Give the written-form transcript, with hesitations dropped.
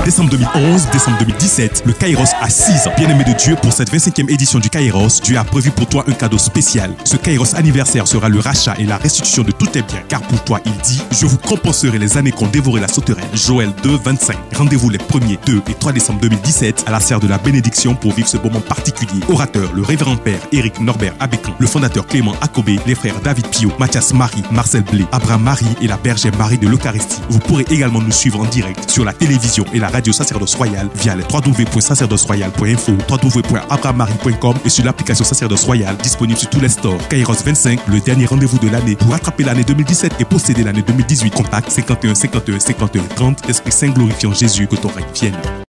Décembre 2011, décembre 2017, le Kairos a 6 ans. Bien-aimé de Dieu, pour cette 25e édition du Kairos, Dieu a prévu pour toi un cadeau spécial. Ce Kairos anniversaire sera le rachat et la restitution de tous tes biens, car pour toi, il dit « Je vous compenserai les années qu'ont dévoré la sauterelle ». Joël 2, 25. Rendez-vous les 1er, 2 et 3 décembre 2017 à la serre de la bénédiction pour vivre ce moment particulier. Orateur, le révérend père Éric Norbert Abécan, le fondateur Clément Akobé, les frères David Pio, Mathias Marie, Marcel Blé, Abraham Marie et la bergère Marie de l'Eucharistie. Vous pourrez également nous suivre en direct sur la télévision et la radio Sacerdoce Royal via les www.sacerdoceroyal.info, www.abrahammarie.com et sur l'application Sacerdoce Royal disponible sur tous les stores. Kairos 25, le dernier rendez-vous de l'année pour rattraper l'année 2017 et posséder l'année 2018. Contact 51 51 51 30. Esprit Saint glorifiant Jésus, que ton règne vienne.